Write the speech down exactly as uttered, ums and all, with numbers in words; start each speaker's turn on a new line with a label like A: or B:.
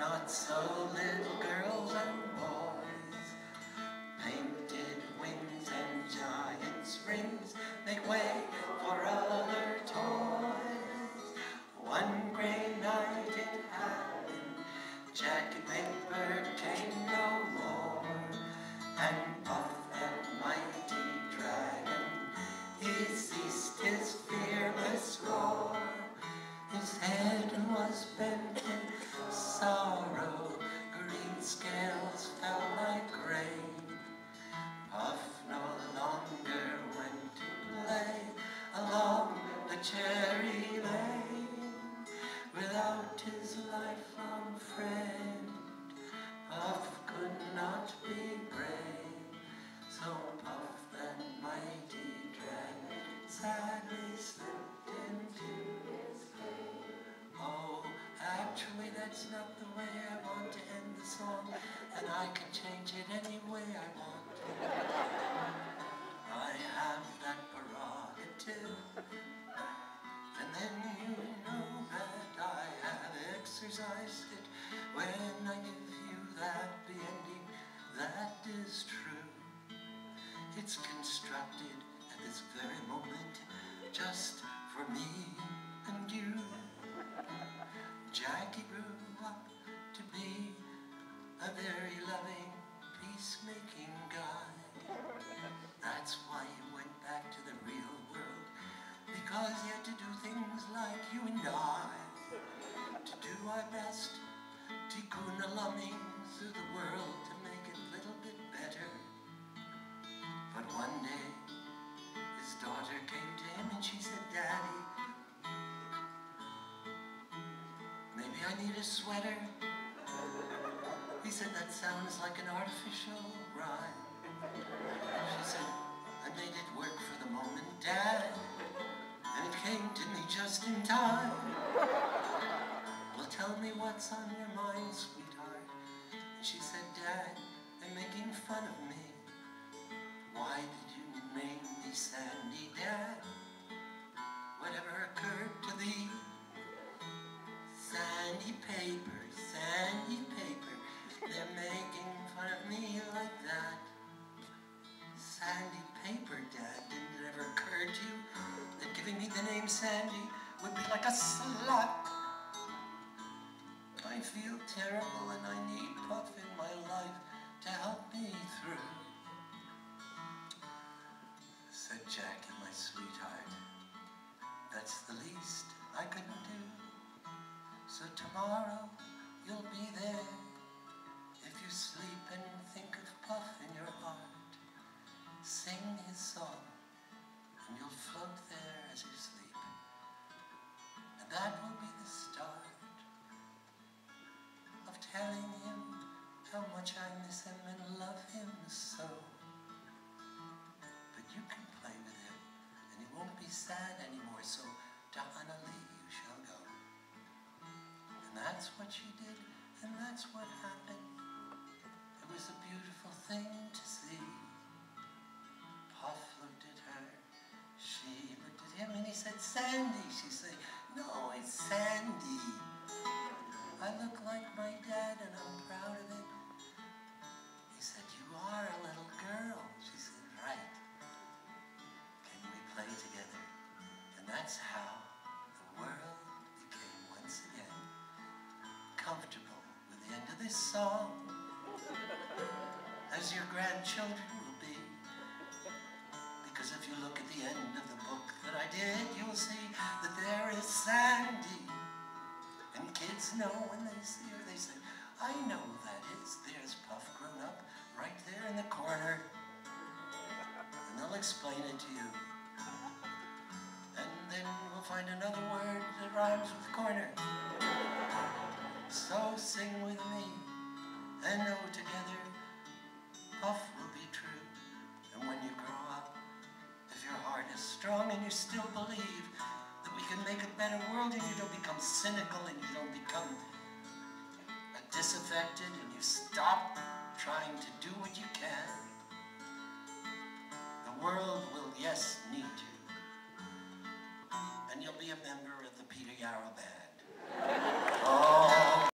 A: not so little girls and boys. Painted wings and giant's rings make way for other toys. One gray night it happened, Jackie Paper came no more, and Puff, that mighty dragon, he ceased his fearless roar. His head was bent in sorrow, green scales fell like rain. Puff no longer went to play along the cherry lane. Without his lifelong friend, Puff could not be brave. So Puff, that mighty dragon, sadly slipped into his cave. Oh, actually that's not the way I want to end the song, and I can change it any way I want. I have that prerogative, and then you know that I have exercised it when I give you that the ending that is true. It's constructed at this very moment just for me and you. Jackie grew up to be a very loving, peacemaking guy. That's why he went back to the real world, because he had to do things like you and I, to do our best, tikkun olamim through the world to make it a little bit better. But one day, his daughter came to him and she said, "Daddy, maybe I need a sweater." He said, "That sounds like an artificial rhyme." She said, "I made it work for the moment, Dad, and it came to me just in time." "Well, tell me what's on your mind, sweetheart." And she said, "Dad, they're making fun of me." "Why did you name me Sandy, Dad? Whatever occurred to thee?" "Sandy Paper, Sandy Paper, they're making fun of me like that." "Sandy Paper, Dad, didn't it ever occur to you that giving me the name Sandy would be like a slut? I feel terrible and I need Puff in my life to help me through." Said Jackie, "My sweetheart, that's the least I can do. So tomorrow you'll be there. If you sleep and think of Puff in your heart, sing his song and you'll float there as you sleep. And that will be the start of telling him how much I miss him and love him so. But you can play with him and he won't be sad anymore, so to Honolulu you shall go." And that's what she did, and that's what happened. It was a beautiful thing to see. Puff looked at her, she looked at him, and he said, "Sandy." She said, "No, it's Sandy. I look like my dad and I'm proud of it." He said, "You are a little girl." She said, "Right. Can we play together?" And that's how the world became once again comfortable with the end of this song, as your grandchildren will be. Because if you look at the end of the book that I did, you will see that there is Sandy. And kids know when they see her, they say, "I know who that is. There's Puff grown up right there in the corner." And they'll explain it to you. And then we'll find another word that rhymes with corner. So sing with me and know together Puff will be true. And when you grow up, if your heart is strong and you still believe that we can make a better world, and you don't become cynical and you don't become disaffected and you stop trying to do what you can, the world will, yes, need you. And you'll be a member of the Peter Yarrow Band. Oh.